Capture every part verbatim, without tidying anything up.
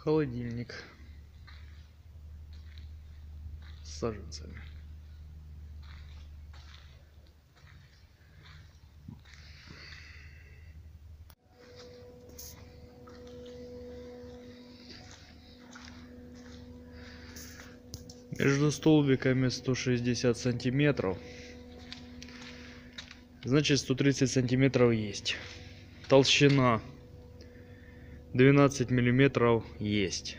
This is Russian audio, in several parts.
Холодильник с саженцами. Между столбиками сто шестьдесят сантиметров, значит сто тридцать сантиметров есть. Толщина двенадцать миллиметров есть.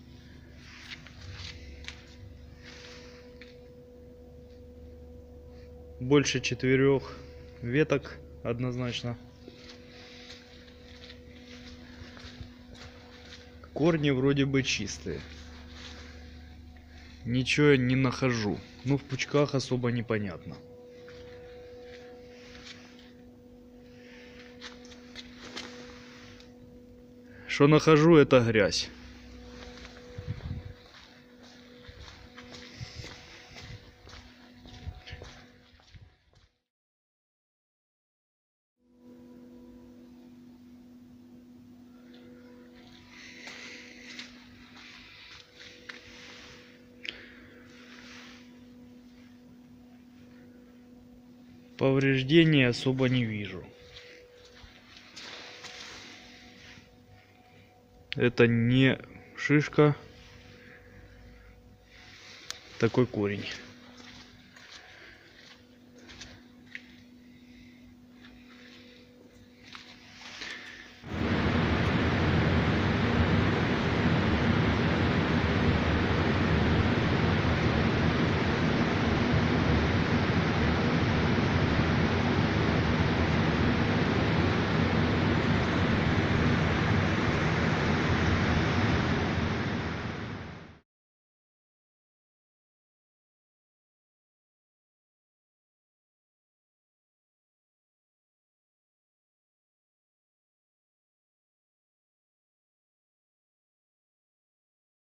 Больше четырех веток однозначно. Корни вроде бы чистые. Ничего я не нахожу. Ну, в пучках особо непонятно. Что нахожу, это грязь. Повреждений особо не вижу. Это не шишка, такой корень.